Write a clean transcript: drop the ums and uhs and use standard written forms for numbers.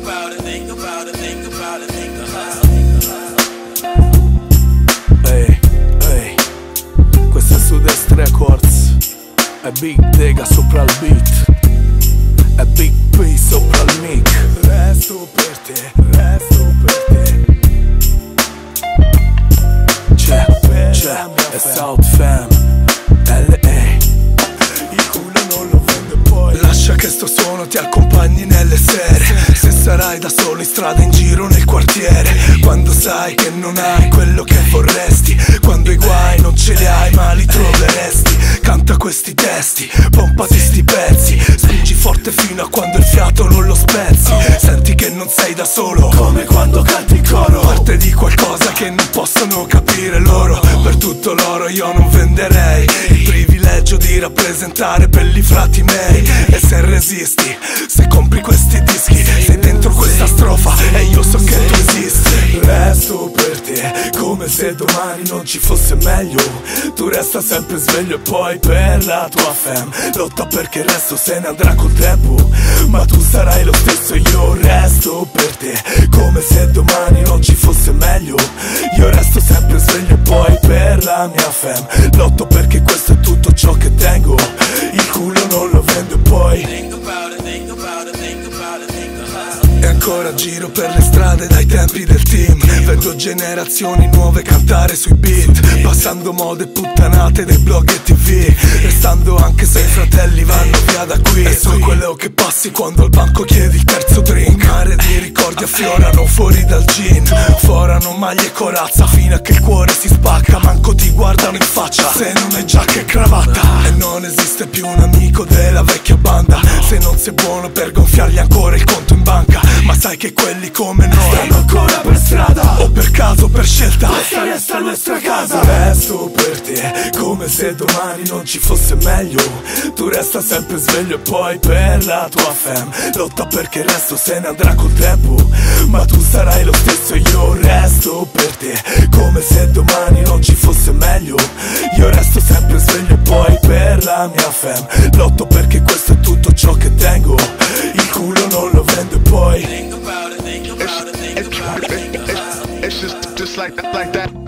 about it, think about it, think about it, think about it. Ehi, ehi, questo è Sud-Est Records. È Big Dega sopra il beat, è Big P sopra il mic. Resto per te, resto per te. C'è, è South Fam, L.A. Il culo non lo vende poi. Lascia che sto suono ti accompagni nelle sere. Se sarai da solo in strada, in giro nel quartiere, quando sai che non hai quello che vorresti, quando i guai non ce li hai ma li troveresti. Canta questi testi, pompati sti pezzi, spingi forte fino a quando il fiato non lo spezzi. Senti che non sei da solo, come quando canti in coro. Parte di qualcosa che non possono capire loro. Per tutto l'oro io non venderei il privilegio di rappresentare belli frati miei. E se resisti, se compri questi dischi, sei dentro questa strofa e io so che tu esisti. Resto per te, come se domani non ci fosse meglio. Tu resta sempre sveglio e poi per la tua fam lotta perché il resto se ne andrà col tempo. Ma tu sarai lo stesso, io resto per te, come se domani non ci fosse meglio. Io resto sempre sveglio e poi per la mia fam lotto perché questo è tutto ciò che tengo. Il culo non lo vendo e poi Think about it, think about it, think about it, think about it. e ancora giro per le strade dai tempi del team. Vedo generazioni nuove cantare sui beat, passando mode puttanate dei blog e tv, restando anche se i fratelli vanno via da qui. E so quello che passi quando al banco chiedi il terzo drink. Mare di ricordi affiorano fuori dal gin, forano maglie e corazza fino a che il cuore si spacca. Manco ti guardano in faccia se non hai giacca e cravatta. E non esiste più un amico della vecchia banda, se non sei buono per gonfiargli ancora il conto in banca. Ma sai che quelli come noi stanno ancora per strada, o per caso o per scelta, questa resta la nostra casa. Resto per te, come se domani non ci fosse meglio. Tu resta sempre sveglio e poi per la tua fam lotta perché il resto se ne andrà col tempo. Ma tu sarai lo stesso, io resto per te, come se domani non ci fosse meglio. Io resto sempre sveglio e poi per la mia fam lotto perché questo è tutto ciò che tengo. Il culo non lo vendo e poi Think about it, think about it, think about it, think about it. It's just like that.